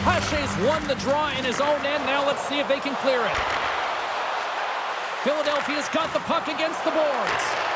Pache's won the draw in his own end. Now let's see if they can clear it. Philadelphia's got the puck against the boards.